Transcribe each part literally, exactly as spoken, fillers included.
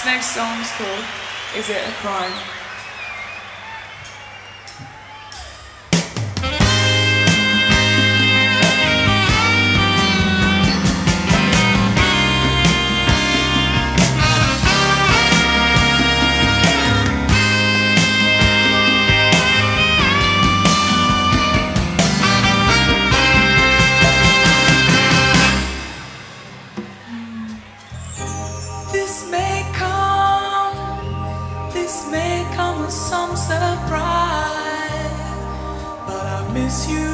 Next song's called Is It a Crime? This may come, this may come as some surprise, but I miss you.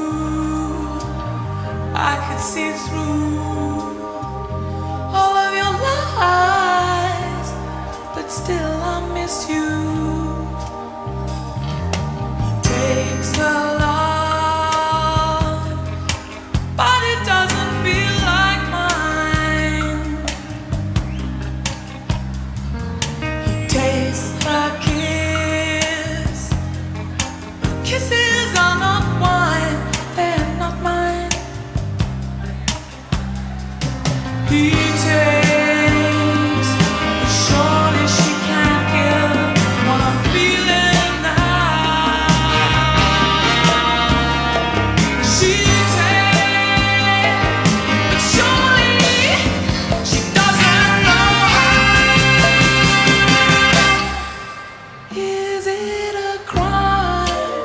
I could see through all of your lies, but still I miss you. Takes the love, but it doesn't feel like mine. He tastes the kiss, but kisses are not wine, they're not mine. He takes, but surely she can't give what I'm feeling now. She takes, but surely she doesn't know how. Is it a crime?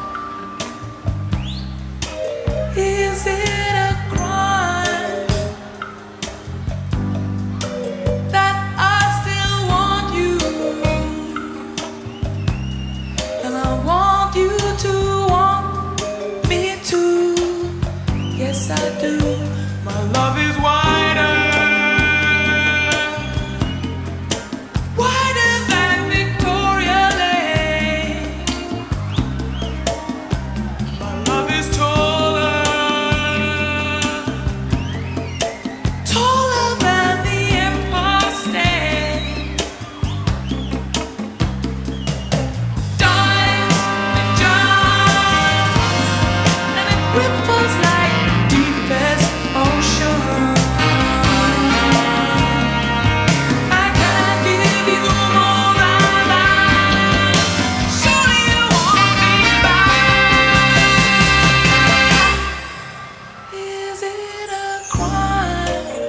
Is it a crime that I still want you, and I want you to want me too? Yes, I do. My love is wider, wider than Victoria Lake. My love is taller, taller than the Empire State. Dives and jumps, and it ripples like deepest ocean. I can't give you more than that. Surely you want me back. Is it a crime?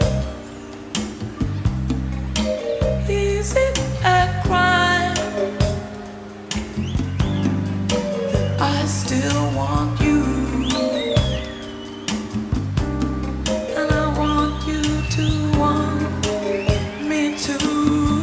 Is it a crime that I still want you, and I want you to want me too?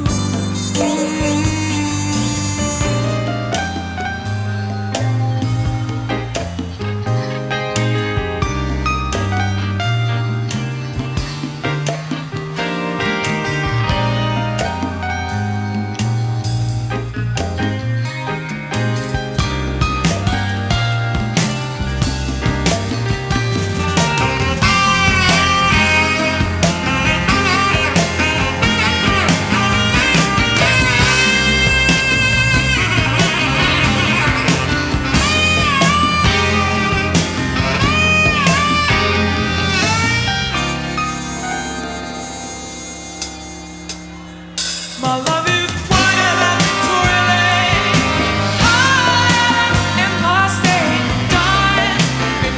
My love is wider than Victoria Lake, higher than Empire State. Dives and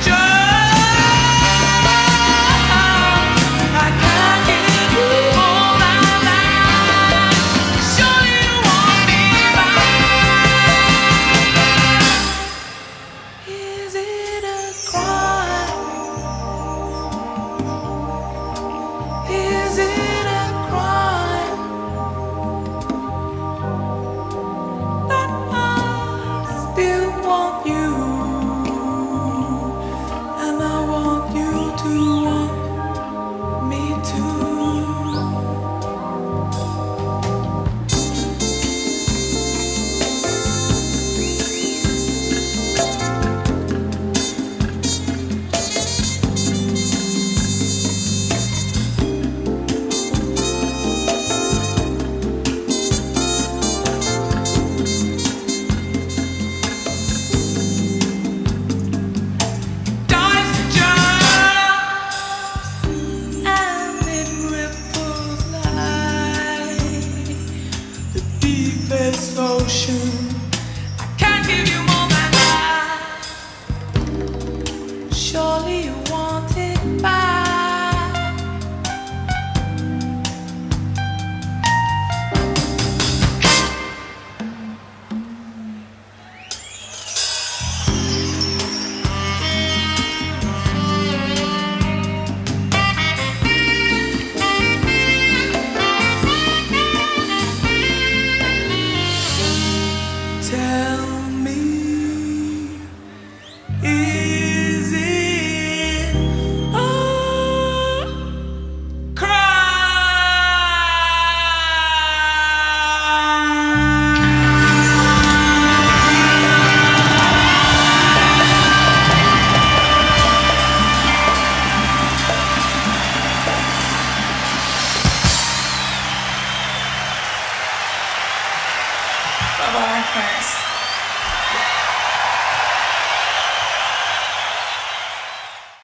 jumps, I can't give you more than that. Surely you want me back. Is it a crime? Is it a crime Bye bye, thanks.